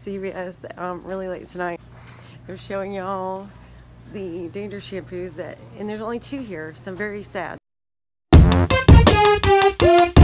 funnycrazyjess really late tonight. I'm showing y'all the dandruff shampoos and there's only 2 here, so I'm very sad.